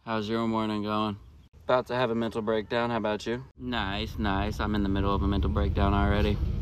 How's your morning going? About to have a mental breakdown. How about you? Nice, nice. I'm in the middle of a mental breakdown already.